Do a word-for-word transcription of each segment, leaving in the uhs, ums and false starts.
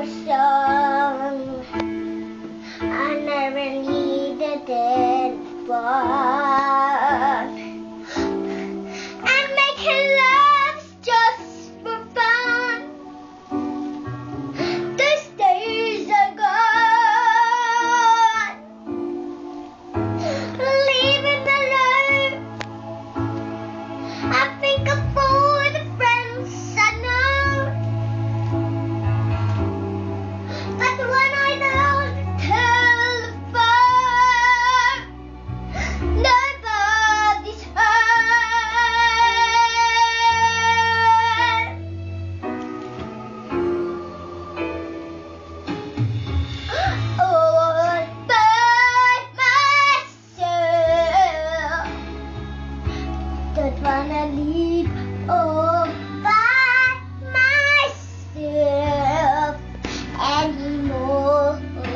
song. I never needed anyone. And making love just for fun. Those days are gone. Leaving alone. I think of all the friends I know. But when I don't telephone, nobody's home. All by myself. Don't wanna leave all by myself anymore.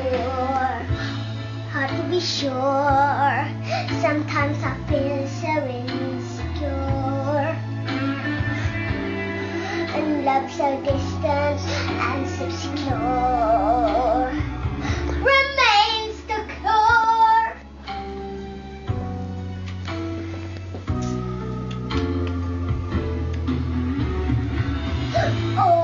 Hard to be sure. Sometimes I feel so insecure. And love so distant and so secure remains the core. Oh.